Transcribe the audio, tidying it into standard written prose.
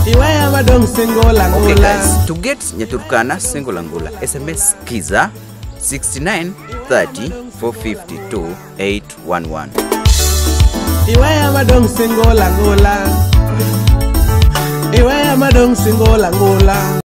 Okay guys, to get Nyaturkana single angula, SMS skiza 69 30 452 811. Iwe ya madong single angula.